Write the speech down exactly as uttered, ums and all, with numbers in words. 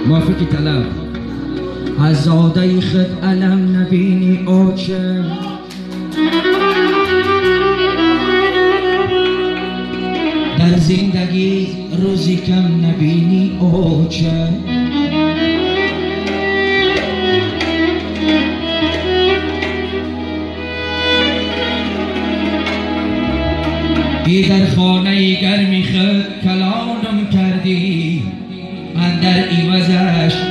موافقی طلب از زاده خود علم نبینی اوچه در زندگی روزی کم نبینی اوچه ای در خانه گرمی خود کلانم کردی اندر ایوزش